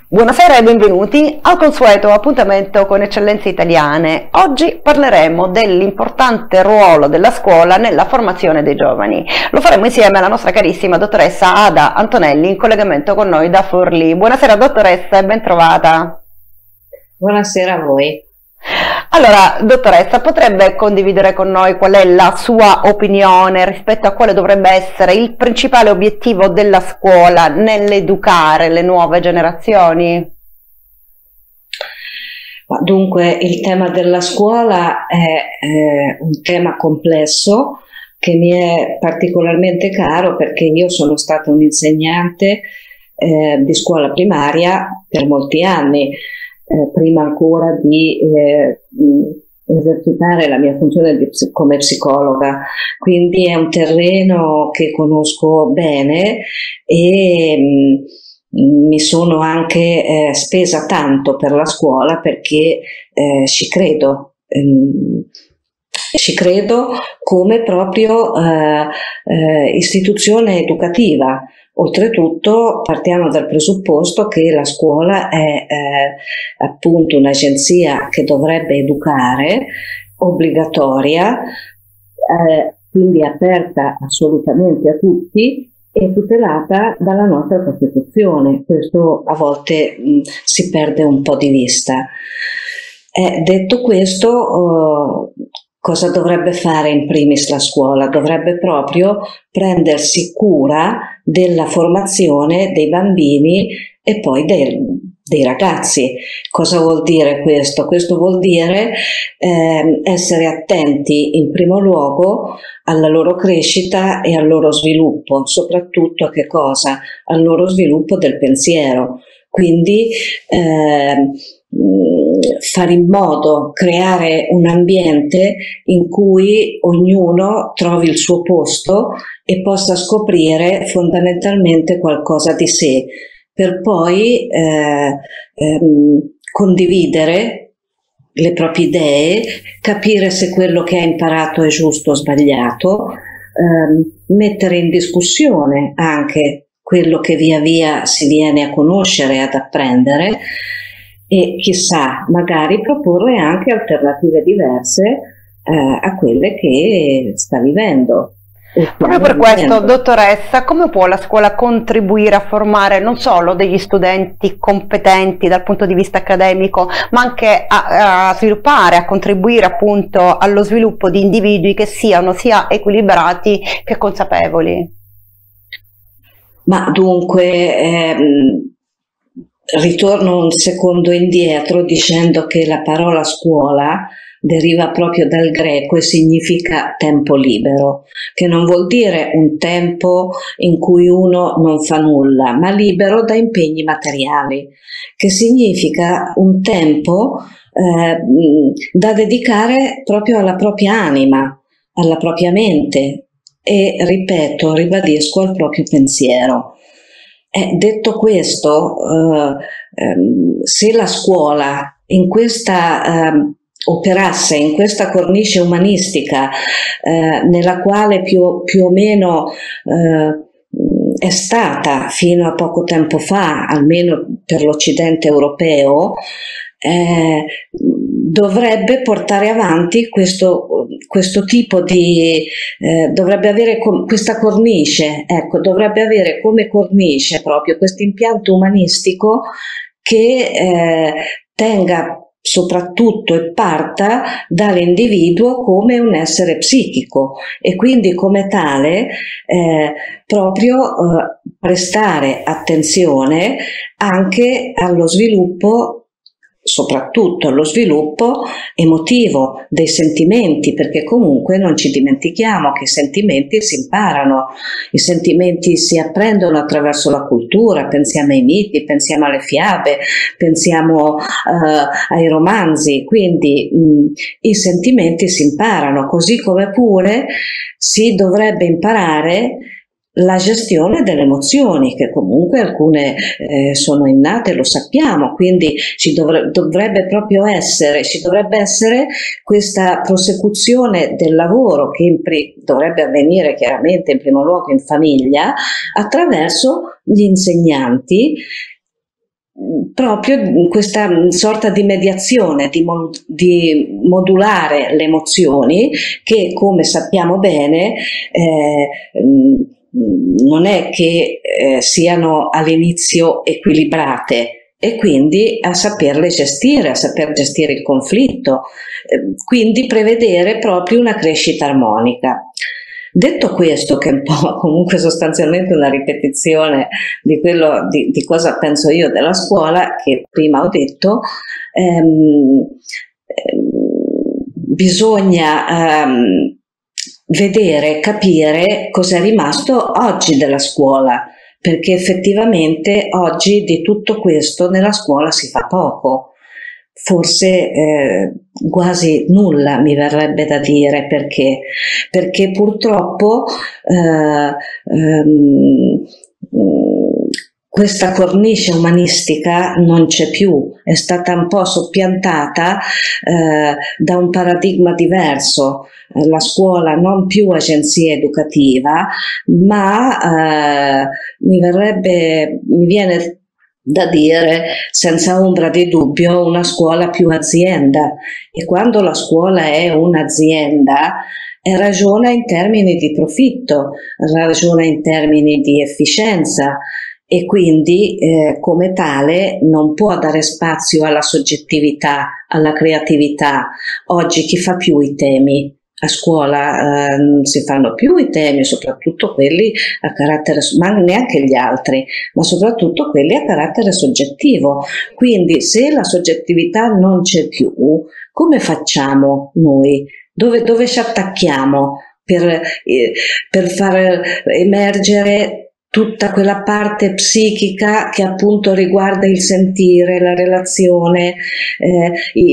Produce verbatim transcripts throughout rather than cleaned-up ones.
Buonasera e benvenuti al consueto appuntamento con Eccellenze Italiane. Oggi parleremo dell'importante ruolo della scuola nella formazione dei giovani. Lo faremo insieme alla nostra carissima dottoressa Ada Antonelli, in collegamento con noi da Forlì. Buonasera dottoressa e ben trovata. Buonasera a voi. Allora, dottoressa, potrebbe condividere con noi qual è la sua opinione rispetto a quale dovrebbe essere il principale obiettivo della scuola nell'educare le nuove generazioni? Dunque, il tema della scuola è eh, un tema complesso che mi è particolarmente caro perché io sono stata un'insegnante eh, di scuola primaria per molti anni. Eh, prima ancora di eh, esercitare la mia funzione di, come psicologa, quindi è un terreno che conosco bene e mh, mi sono anche eh, spesa tanto per la scuola perché eh, ci credo. Ehm, ci credo come proprio eh, eh, istituzione educativa. Oltretutto partiamo dal presupposto che la scuola è eh, appunto un'agenzia che dovrebbe educare, obbligatoria, eh, quindi aperta assolutamente a tutti e tutelata dalla nostra Costituzione. Questo a volte mh, si perde un po' di vista. Eh, detto questo, oh, cosa dovrebbe fare in primis la scuola? Dovrebbe proprio prendersi cura della formazione dei bambini e poi dei, dei ragazzi. Cosa vuol dire questo? Questo vuol dire eh, essere attenti in primo luogo alla loro crescita e al loro sviluppo, soprattutto a che cosa? Al loro sviluppo del pensiero. Quindi eh, fare in modo, creare un ambiente in cui ognuno trovi il suo posto e possa scoprire fondamentalmente qualcosa di sé, per poi eh, ehm, condividere le proprie idee, capire se quello che ha imparato è giusto o sbagliato, ehm, mettere in discussione anche quello che via via si viene a conoscere e ad apprendere, e chissà, magari proporre anche alternative diverse eh, a quelle che sta vivendo. Proprio per questo, dottoressa, come può la scuola contribuire a formare non solo degli studenti competenti dal punto di vista accademico, ma anche a, a sviluppare, a contribuire appunto allo sviluppo di individui che siano sia equilibrati che consapevoli? Ma dunque, ehm, ritorno un secondo indietro dicendo che la parola scuola deriva proprio dal greco e significa tempo libero, che non vuol dire un tempo in cui uno non fa nulla, ma libero da impegni materiali, che significa un tempo eh, da dedicare proprio alla propria anima, alla propria mente e, ripeto, ribadisco, al proprio pensiero. Eh, detto questo, eh, ehm, se la scuola in questa, eh, operasse in questa cornice umanistica eh, nella quale più, più o meno eh, è stata fino a poco tempo fa, almeno per l'Occidente europeo, eh, dovrebbe portare avanti questo, questo tipo di, eh, dovrebbe avere com- questa cornice, ecco, dovrebbe avere come cornice proprio questo impianto umanistico che eh, tenga soprattutto e parta dall'individuo come un essere psichico e quindi come tale eh, proprio eh, prestare attenzione anche allo sviluppo, soprattutto allo sviluppo emotivo dei sentimenti, perché comunque non ci dimentichiamo che i sentimenti si imparano, i sentimenti si apprendono attraverso la cultura, pensiamo ai miti, pensiamo alle fiabe, pensiamo uh, ai romanzi, quindi mh, i sentimenti si imparano, così come pure si dovrebbe imparare la gestione delle emozioni, che comunque alcune eh, sono innate, lo sappiamo, quindi ci dovre- dovrebbe proprio essere, ci dovrebbe essere questa prosecuzione del lavoro che in pri- dovrebbe avvenire chiaramente in primo luogo in famiglia, attraverso gli insegnanti, proprio questa sorta di mediazione, di, mo di modulare le emozioni che, come sappiamo bene, eh, non è che eh, siano all'inizio equilibrate, e quindi a saperle gestire, a saper gestire il conflitto, eh, quindi prevedere proprio una crescita armonica. Detto questo, che è un po' comunque sostanzialmente una ripetizione di quello di, di cosa penso io della scuola, che prima ho detto, ehm, ehm, bisogna ehm, vedere, capire cosa è rimasto oggi della scuola, perché effettivamente oggi di tutto questo nella scuola si fa poco. Forse eh, quasi nulla, mi verrebbe da dire, perché, perché purtroppo eh, ehm, questa cornice umanistica non c'è più, è stata un po' soppiantata eh, da un paradigma diverso. La scuola non più agenzia educativa, ma eh, mi verrebbe, mi viene da dire senza ombra di dubbio una scuola più azienda, e quando la scuola è un'azienda ragiona in termini di profitto, ragiona in termini di efficienza, e quindi eh, come tale non può dare spazio alla soggettività, alla creatività. Oggi chi fa più i temi? A scuola eh, non si fanno più i temi, soprattutto quelli a carattere, ma neanche gli altri, ma soprattutto quelli a carattere soggettivo. Quindi se la soggettività non c'è più, come facciamo noi? Dove, dove ci attacchiamo per, eh, per far emergere tutta quella parte psichica che appunto riguarda il sentire, la relazione, eh,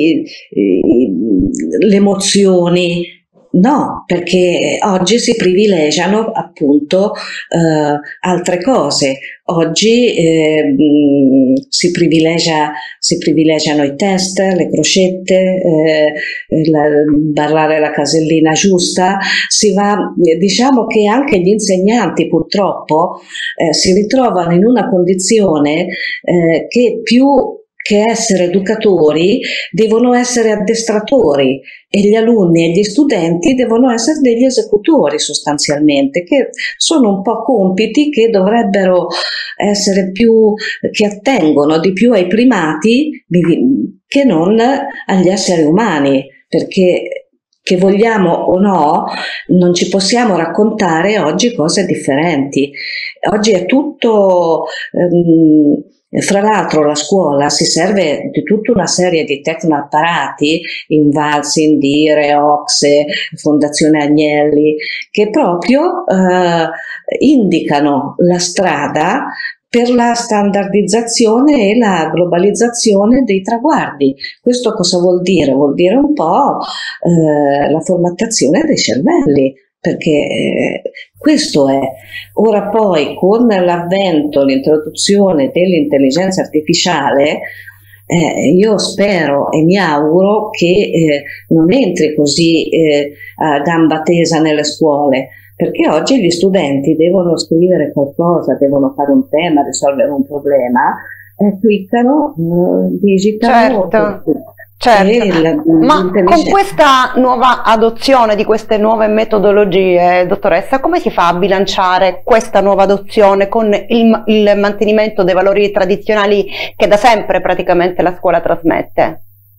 le emozioni? No, perché oggi si privilegiano appunto eh, altre cose. Oggi eh, si, privilegia, si privilegiano i test, le crocette, eh, la, ballare la casellina giusta. Si va, diciamo che anche gli insegnanti purtroppo eh, si ritrovano in una condizione eh, che più che essere educatori devono essere addestratori, e gli alunni e gli studenti devono essere degli esecutori sostanzialmente, che sono un po' compiti che dovrebbero essere più, che attengono di più ai primati che non agli esseri umani, perché che vogliamo o no, non ci possiamo raccontare oggi cose differenti. Oggi è tutto... Um, Fra l'altro la scuola si serve di tutta una serie di tecnoapparati, Invalsi, Indire, Ocse, Fondazione Agnelli, che proprio eh, indicano la strada per la standardizzazione e la globalizzazione dei traguardi. Questo cosa vuol dire? Vuol dire un po' eh, la formattazione dei cervelli, perché eh, questo è. Ora poi, con l'avvento, l'introduzione dell'intelligenza artificiale, eh, io spero e mi auguro che eh, non entri così eh, a gamba tesa nelle scuole, perché oggi gli studenti devono scrivere qualcosa, devono fare un tema, risolvere un problema, e cliccano, eh, digitano. Certo. Certo, ma con questa nuova adozione di queste nuove metodologie, dottoressa, come si fa a bilanciare questa nuova adozione con il, il mantenimento dei valori tradizionali che da sempre praticamente la scuola trasmette?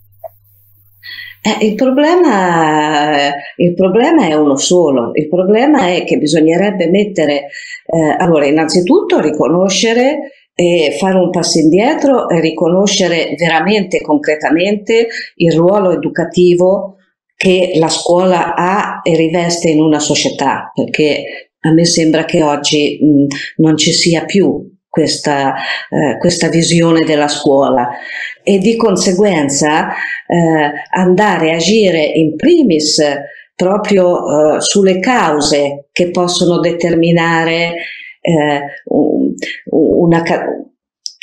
Eh, il problema, il problema è uno solo. Il problema è che bisognerebbe mettere, eh, allora, innanzitutto riconoscere e fare un passo indietro e riconoscere veramente concretamente il ruolo educativo che la scuola ha e riveste in una società, perché a me sembra che oggi mh, non ci sia più questa, eh, questa visione della scuola, e di conseguenza eh, andare a agire in primis proprio eh, sulle cause che possono determinare Eh, una,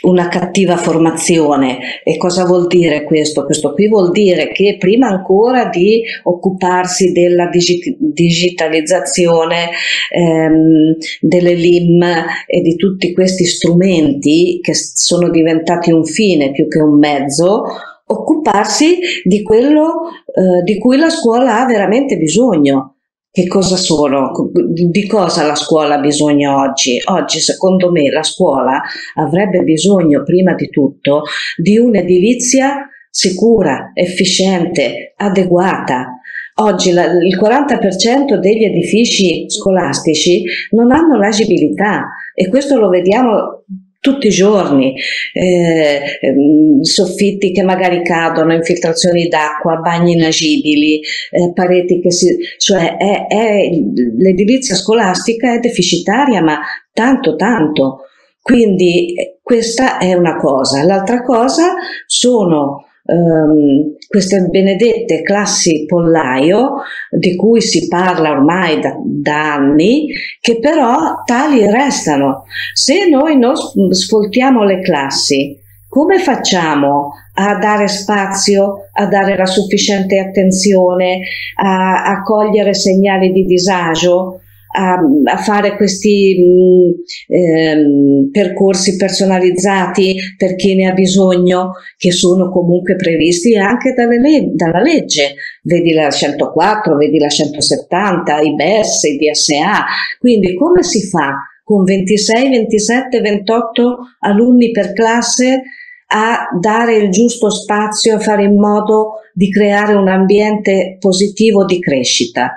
una cattiva formazione. E cosa vuol dire questo? Questo qui vuol dire che prima ancora di occuparsi della digi- digitalizzazione, ehm, delle L I M e di tutti questi strumenti che sono diventati un fine più che un mezzo, occuparsi di quello eh, di cui la scuola ha veramente bisogno. Che cosa sono? Di cosa la scuola ha bisogno oggi? Oggi, secondo me, la scuola avrebbe bisogno, prima di tutto, di un'edilizia sicura, efficiente, adeguata. Oggi la, il quaranta per cento degli edifici scolastici non hanno l'agibilità, e questo lo vediamo tutti i giorni, eh, soffitti che magari cadono, infiltrazioni d'acqua, bagni inagibili, eh, pareti che si... cioè è, è, l'edilizia scolastica è deficitaria, ma tanto tanto. Quindi questa è una cosa. L'altra cosa sono Um, queste benedette classi pollaio di cui si parla ormai da, da anni, che però tali restano. Se noi non sfoltiamo le classi, come facciamo a dare spazio, a dare la sufficiente attenzione, a, a cogliere segnali di disagio, A, a fare questi mh, ehm, percorsi personalizzati per chi ne ha bisogno, che sono comunque previsti anche dalle le- dalla legge, vedi la centoquattro, vedi la centosettanta, i B E S, i D S A. Quindi come si fa con ventisei, ventisette, ventotto alunni per classe a dare il giusto spazio, a fare in modo di creare un ambiente positivo di crescita?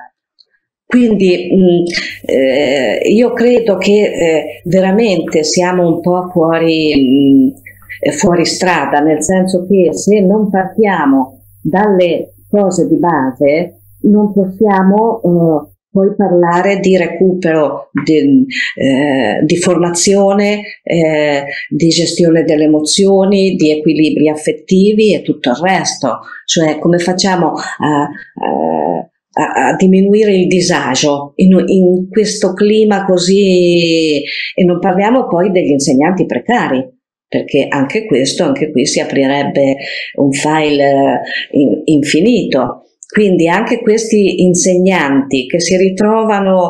Quindi mh, eh, io credo che eh, veramente siamo un po' fuori, mh, fuori strada, nel senso che se non partiamo dalle cose di base non possiamo eh, poi parlare di recupero, di, eh, di formazione, eh, di gestione delle emozioni, di equilibri affettivi e tutto il resto. Cioè, come facciamo a, a A, a diminuire il disagio in, in questo clima così, e non parliamo poi degli insegnanti precari, perché anche questo, anche qui si aprirebbe un file in, infinito. Quindi anche questi insegnanti che si ritrovano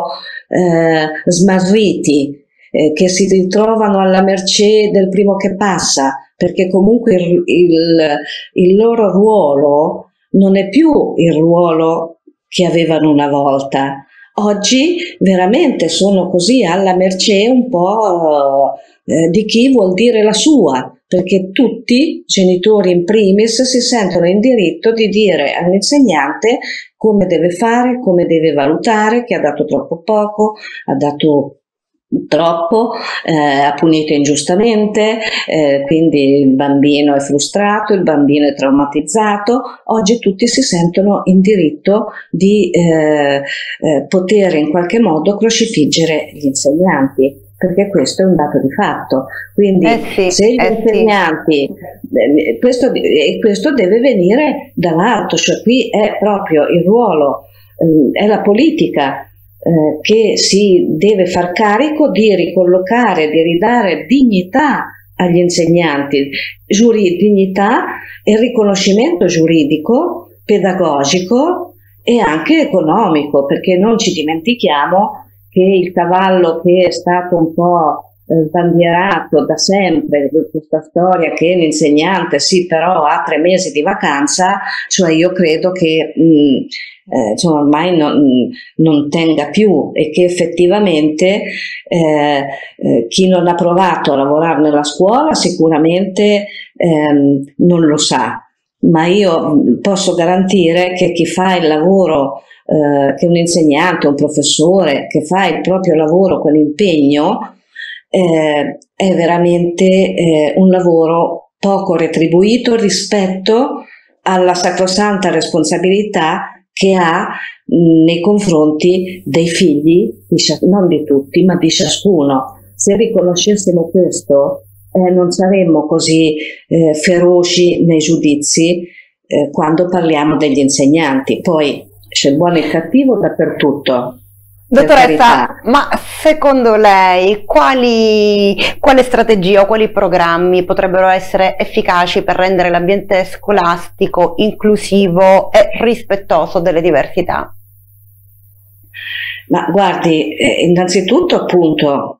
eh, smarriti, eh, che si ritrovano alla mercé del primo che passa, perché comunque il, il, il loro ruolo non è più il ruolo che avevano una volta. Oggi veramente sono così alla mercé un po' eh, di chi vuol dire la sua, perché tutti, genitori in primis, si sentono in diritto di dire all'insegnante come deve fare, come deve valutare, che ha dato troppo poco, ha dato troppo, eh, ha punito ingiustamente, eh, quindi il bambino è frustrato, il bambino è traumatizzato. Oggi tutti si sentono in diritto di eh, eh, poter in qualche modo crocifiggere gli insegnanti, perché questo è un dato di fatto. Quindi eh sì, se gli eh insegnanti, sì. questo, e questo deve venire dall'alto, cioè qui è proprio il ruolo, eh, è la politica Eh, che si deve far carico di ricollocare, di ridare dignità agli insegnanti, giuri, dignità e riconoscimento giuridico, pedagogico e anche economico, perché non ci dimentichiamo che il cavallo che è stato un po' sbandierato da sempre, questa storia che l'insegnante sì però ha tre mesi di vacanza, cioè io credo che mh, eh, insomma, ormai non, non tenga più, e che effettivamente eh, eh, chi non ha provato a lavorare nella scuola sicuramente ehm, non lo sa, ma io posso garantire che chi fa il lavoro, eh, che un insegnante, un professore che fa il proprio lavoro con impegno, Eh, è veramente eh, un lavoro poco retribuito rispetto alla sacrosanta responsabilità che ha mh, nei confronti dei figli, di, non di tutti, ma di ciascuno. Se riconoscessimo questo, eh, non saremmo così eh, feroci nei giudizi eh, quando parliamo degli insegnanti. Poi c'è il buono e il cattivo dappertutto. Dottoressa, ma secondo lei quali, quale strategia o quali programmi potrebbero essere efficaci per rendere l'ambiente scolastico inclusivo e rispettoso delle diversità? Ma guardi, eh, innanzitutto appunto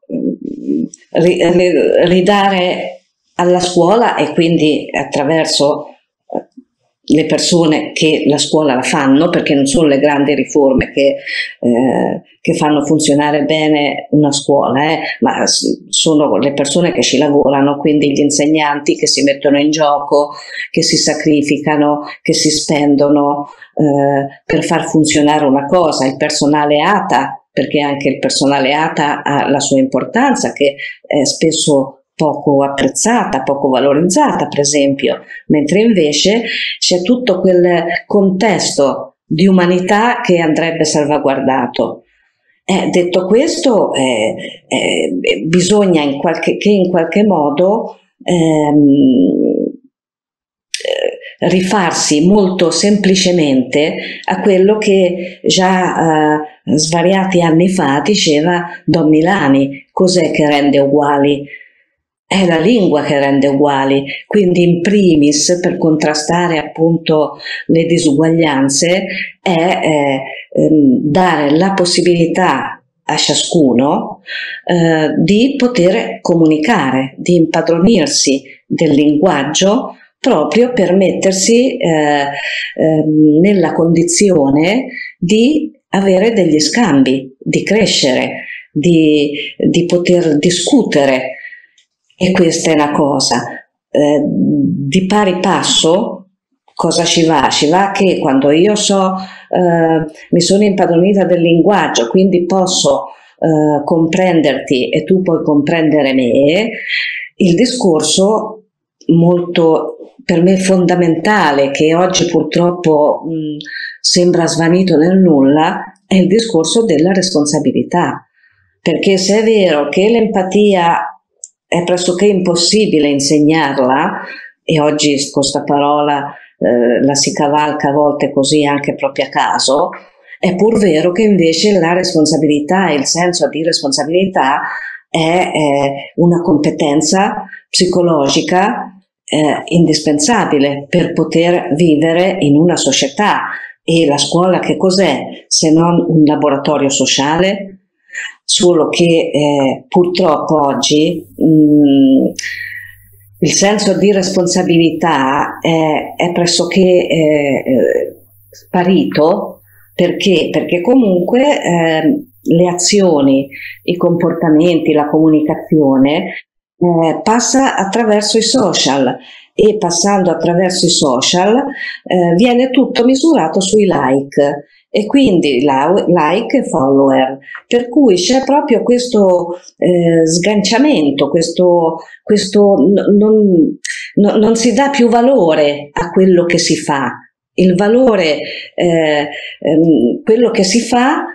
ridare alla scuola, e quindi attraverso le persone che la scuola la fanno, perché non sono le grandi riforme che, eh, che fanno funzionare bene una scuola, eh, ma sono le persone che ci lavorano, quindi gli insegnanti che si mettono in gioco, che si sacrificano, che si spendono eh, per far funzionare una cosa, il personale A T A, perché anche il personale A T A ha la sua importanza, che è spesso poco apprezzata, poco valorizzata, per esempio, mentre invece c'è tutto quel contesto di umanità che andrebbe salvaguardato. Eh, detto questo, eh, eh, bisogna in qualche, che in qualche modo ehm, eh, rifarsi molto semplicemente a quello che già eh, svariati anni fa diceva Don Milani: cos'è che rende uguali? È la lingua che rende uguali, quindi in primis, per contrastare appunto le disuguaglianze, è eh, ehm, dare la possibilità a ciascuno eh, di poter comunicare, di impadronirsi del linguaggio proprio per mettersi eh, ehm, nella condizione di avere degli scambi, di crescere, di, di poter discutere. E questa è una cosa, eh, di pari passo cosa ci va? Ci va che quando io so, eh, mi sono impadronita del linguaggio, quindi posso eh, comprenderti e tu puoi comprendere me, il discorso molto per me fondamentale, che oggi purtroppo mh, sembra svanito nel nulla, è il discorso della responsabilità, perché se è vero che l'empatia è pressoché impossibile insegnarla, e oggi questa parola eh, la si cavalca a volte così anche proprio a caso, è pur vero che invece la responsabilità e il senso di responsabilità è eh, una competenza psicologica eh, indispensabile per poter vivere in una società. E la scuola che cos'è se non un laboratorio sociale? Solo che eh, purtroppo oggi mh, il senso di responsabilità è, è pressoché eh, eh, sparito. Perché? Perché comunque eh, le azioni, i comportamenti, la comunicazione eh, passa attraverso i social, e passando attraverso i social eh, viene tutto misurato sui like, e quindi like e follower, per cui c'è proprio questo eh, sganciamento, questo, questo non, non, non si dà più valore a quello che si fa. Il valore, eh, ehm, quello che si fa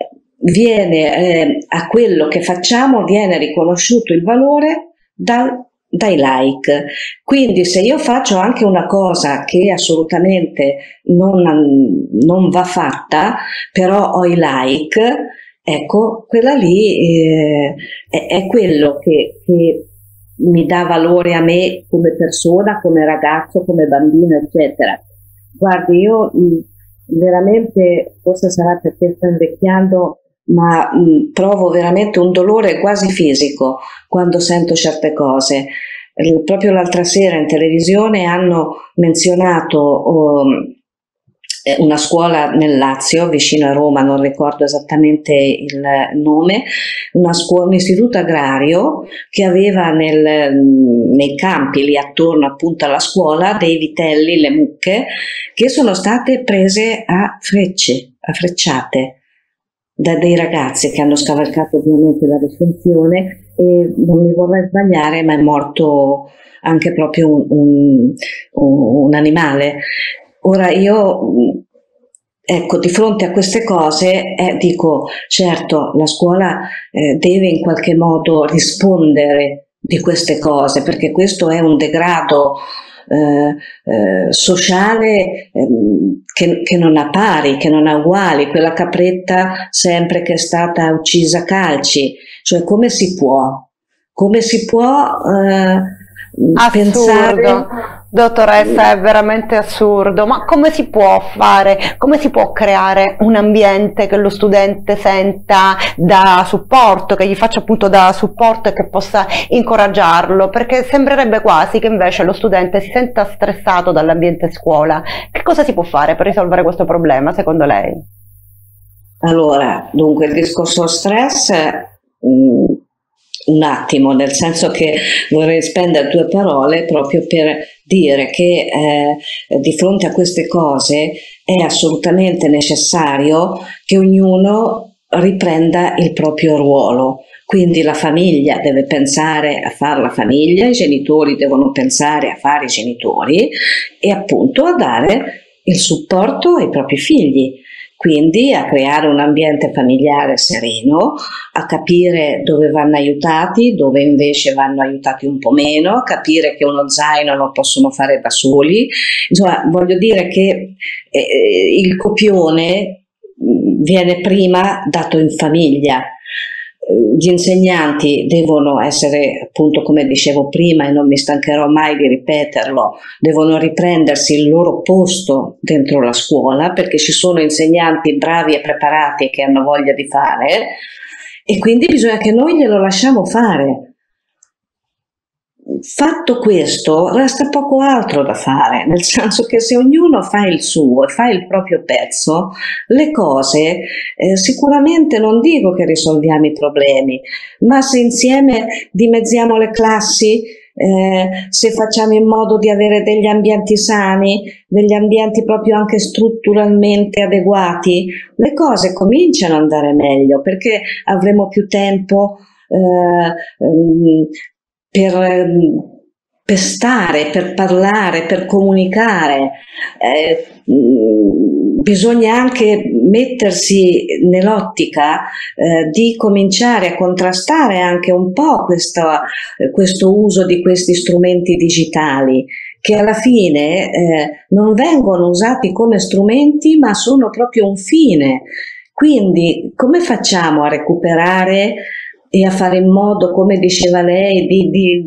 viene eh, a quello che facciamo viene riconosciuto il valore dal dai like. Quindi se io faccio anche una cosa che assolutamente non, non va fatta, però ho i like, ecco, quella lì eh, è, è quello che, che mi dà valore a me come persona, come ragazzo, come bambino, eccetera. Guardi, io mh, veramente, forse sarà perché sto invecchiando, ma mh, provo veramente un dolore quasi fisico quando sento certe cose. Eh, proprio l'altra sera in televisione hanno menzionato um, una scuola nel Lazio, vicino a Roma, non ricordo esattamente il nome, una scuola, un istituto agrario che aveva nel, nei campi lì attorno appunto alla scuola dei vitelli, le mucche, che sono state prese a frecce, a frecciate da dei ragazzi che hanno scavalcato ovviamente la recinzione, e non mi vorrei sbagliare, ma è morto anche proprio un, un, un animale. Ora io, ecco, di fronte a queste cose eh, dico, certo, la scuola eh, deve in qualche modo rispondere di queste cose, perché questo è un degrado eh, eh, sociale eh, che, che non ha pari, che non ha uguali, quella capretta sempre che è stata uccisa a calci, cioè come si può, come si può eh, pensare... Dottoressa, è veramente assurdo, ma come si può fare, come si può creare un ambiente che lo studente senta da supporto, che gli faccia appunto da supporto e che possa incoraggiarlo, perché sembrerebbe quasi che invece lo studente si senta stressato dall'ambiente scuola. Che cosa si può fare per risolvere questo problema, secondo lei? Allora, dunque, il discorso stress... Mh, un attimo, nel senso che vorrei spendere due parole proprio per dire che eh, di fronte a queste cose è assolutamente necessario che ognuno riprenda il proprio ruolo. Quindi la famiglia deve pensare a fare la famiglia, i genitori devono pensare a fare i genitori e appunto a dare il supporto ai propri figli. Quindi a creare un ambiente familiare sereno, a capire dove vanno aiutati, dove invece vanno aiutati un po' meno, a capire che uno zaino lo possono fare da soli. Insomma, voglio dire che eh, il copione viene prima dato in famiglia. Gli insegnanti devono essere, appunto come dicevo prima e non mi stancherò mai di ripeterlo, devono riprendersi il loro posto dentro la scuola, perché ci sono insegnanti bravi e preparati che hanno voglia di fare e quindi bisogna che noi glielo lasciamo fare. Fatto questo, resta poco altro da fare, nel senso che se ognuno fa il suo e fa il proprio pezzo, le cose eh, sicuramente non dico che risolviamo i problemi, ma se insieme dimezziamo le classi, eh, se facciamo in modo di avere degli ambienti sani, degli ambienti proprio anche strutturalmente adeguati, le cose cominciano ad andare meglio, perché avremo più tempo eh, um, Per, per stare, per parlare, per comunicare. Eh, bisogna anche mettersi nell'ottica eh, di cominciare a contrastare anche un po' questo, eh, questo uso di questi strumenti digitali, che alla fine eh, non vengono usati come strumenti, ma sono proprio un fine. Quindi come facciamo a recuperare e a fare in modo, come diceva lei, di, di,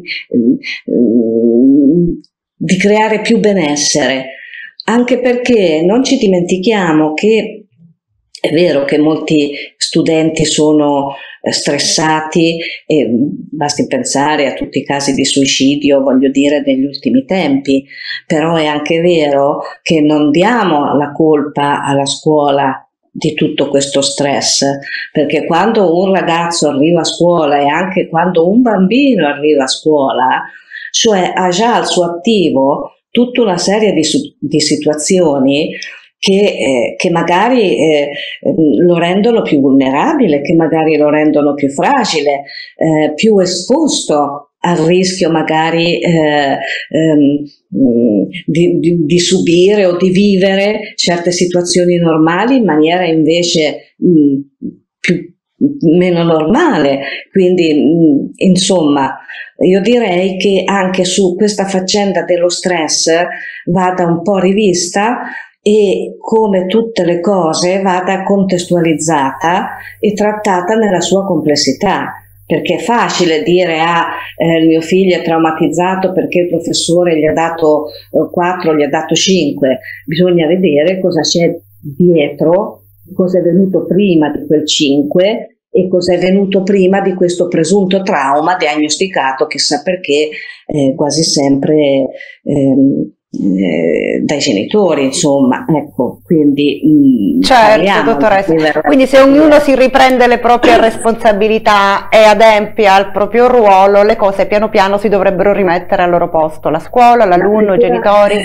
di creare più benessere, anche perché non ci dimentichiamo che è vero che molti studenti sono stressati e basti pensare a tutti i casi di suicidio, voglio dire, negli ultimi tempi, però è anche vero che non diamo la colpa alla scuola di tutto questo stress, perché quando un ragazzo arriva a scuola e anche quando un bambino arriva a scuola, cioè ha già al suo attivo tutta una serie di, di situazioni che, eh, che magari eh, lo rendono più vulnerabile, che magari lo rendono più fragile, eh, più esposto al rischio magari eh, ehm, di, di, di subire o di vivere certe situazioni normali in maniera invece mh, più, meno normale. Quindi mh, insomma io direi che anche su questa faccenda dello stress vada un po' rivista e, come tutte le cose, vada contestualizzata e trattata nella sua complessità. Perché è facile dire ah, eh, il mio figlio è traumatizzato perché il professore gli ha dato eh, quattro, gli ha dato cinque. Bisogna vedere cosa c'è dietro, cosa è venuto prima di quel cinque e cosa è venuto prima di questo presunto trauma diagnosticato, chissà perché, eh, quasi sempre ehm, Eh, dai genitori, insomma, ecco, quindi mh, certo, dottoressa, quindi se ognuno si riprende le proprie responsabilità e adempia al proprio ruolo, le cose piano piano si dovrebbero rimettere al loro posto, la scuola, l'alunno, i genitori.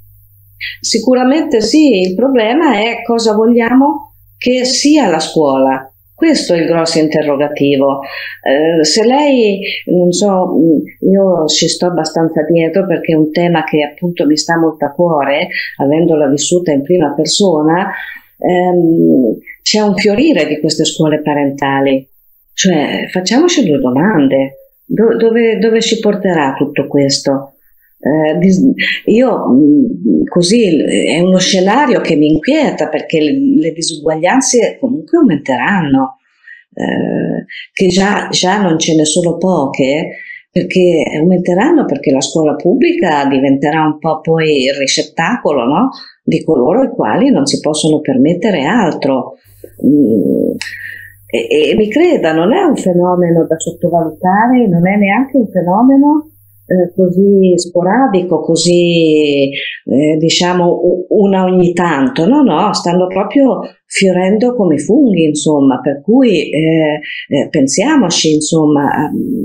Sicuramente sì, il problema è cosa vogliamo che sia la scuola. Questo è il grosso interrogativo. Eh, se lei, non so, io ci sto abbastanza dietro perché è un tema che appunto mi sta molto a cuore, avendola vissuta in prima persona, ehm, c'è un fiorire di queste scuole parentali. Cioè, facciamoci due domande. Do, dove, dove ci porterà tutto questo? Eh, io così è uno scenario che mi inquieta, perché le, le disuguaglianze comunque aumenteranno, eh, che già, già non ce ne sono poche, perché aumenteranno, perché la scuola pubblica diventerà un po' poi il ricettacolo, no? Di coloro i quali non si possono permettere altro. Mm. E, e mi creda, non è un fenomeno da sottovalutare, non è neanche un fenomeno eh, così sporadico, così eh, diciamo una ogni tanto, no, no, stanno proprio fiorendo come funghi, insomma, per cui eh, eh, pensiamoci, insomma,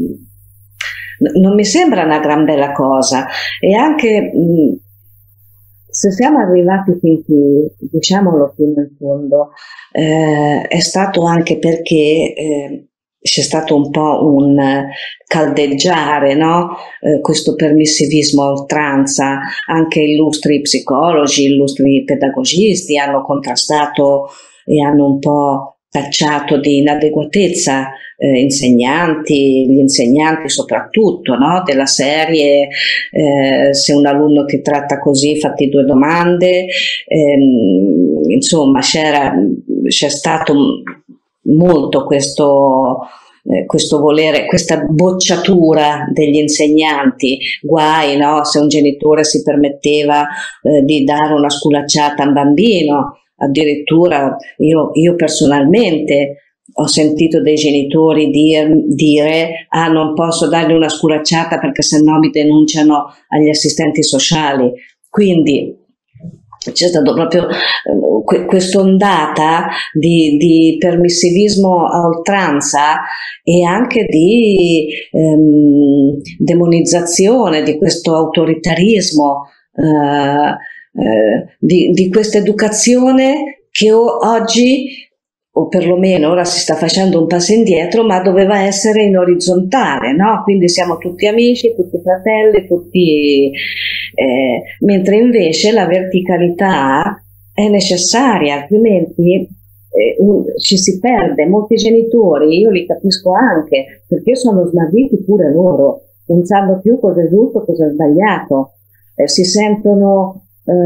um, non mi sembra una gran bella cosa. E anche mh, se siamo arrivati fin qui, diciamolo fino in fondo, eh, è stato anche perché eh, c'è stato un po' un caldeggiare, no? Eh, questo permissivismo a oltranza. Anche illustri psicologi, illustri pedagogisti hanno contrastato e hanno un po' tacciato di inadeguatezza eh, insegnanti, gli insegnanti soprattutto, no? Della serie eh, se un alunno ti tratta così fatti due domande, ehm, insomma c'era, c'è stato molto questo, eh, questo volere, questa bocciatura degli insegnanti, guai, no? Se un genitore si permetteva eh, di dare una sculacciata a un bambino. Addirittura io, io personalmente ho sentito dei genitori dir, dire ah, non posso dargli una sculacciata perché sennò mi denunciano agli assistenti sociali. Quindi c'è stato proprio eh, quest'ondata di, di permissivismo a oltranza e anche di ehm, demonizzazione di questo autoritarismo, eh, Eh, di, di questa educazione che oggi, o perlomeno ora si sta facendo un passo indietro, ma doveva essere in orizzontale, no? Quindi siamo tutti amici, tutti fratelli, tutti, eh, mentre invece la verticalità è necessaria, altrimenti eh, un, ci si perde. Molti genitori, io li capisco anche, perché sono smarriti pure loro, non sanno più cosa è giusto, cosa è sbagliato, eh, si sentono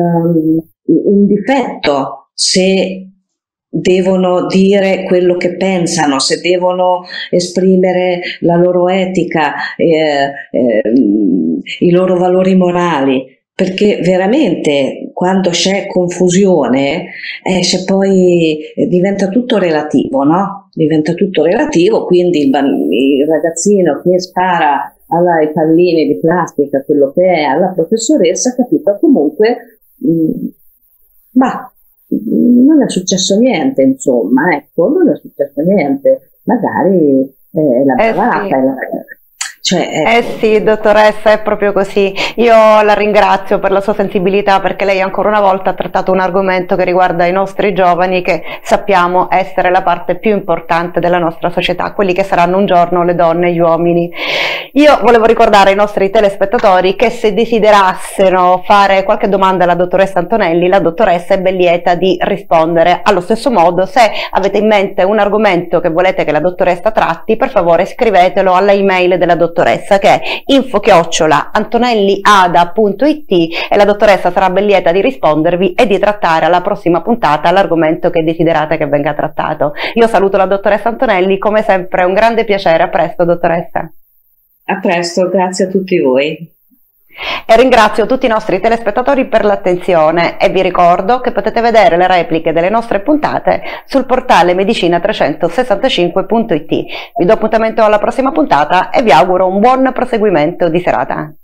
in difetto se devono dire quello che pensano, se devono esprimere la loro etica, eh, eh, i loro valori morali, perché veramente quando c'è confusione eh, c'è poi eh, diventa tutto relativo, no? Diventa tutto relativo, quindi il, il ragazzino che spara ai pallini di plastica, quello che è, alla professoressa, capito, comunque mh, ma non è successo niente, insomma, ecco, non è successo niente, magari eh, l'ha eh bravata, sì. la, cioè, ecco. Eh sì, dottoressa, è proprio così. Io la ringrazio per la sua sensibilità, perché lei ancora una volta ha trattato un argomento che riguarda i nostri giovani, che sappiamo essere la parte più importante della nostra società, quelli che saranno un giorno le donne e gli uomini. Io volevo ricordare ai nostri telespettatori che se desiderassero fare qualche domanda alla dottoressa Antonelli, la dottoressa è ben lieta di rispondere. Allo stesso modo, se avete in mente un argomento che volete che la dottoressa tratti, per favore scrivetelo alla email della dottoressa, che è info chiocciola antonelliada punto it, e la dottoressa sarà ben lieta di rispondervi e di trattare alla prossima puntata l'argomento che desiderate che venga trattato. Io saluto la dottoressa Antonelli, come sempre un grande piacere. A presto, dottoressa. A presto, grazie a tutti voi. E ringrazio tutti i nostri telespettatori per l'attenzione e vi ricordo che potete vedere le repliche delle nostre puntate sul portale medicina trecentosessantacinque punto it. Vi do appuntamento alla prossima puntata e vi auguro un buon proseguimento di serata.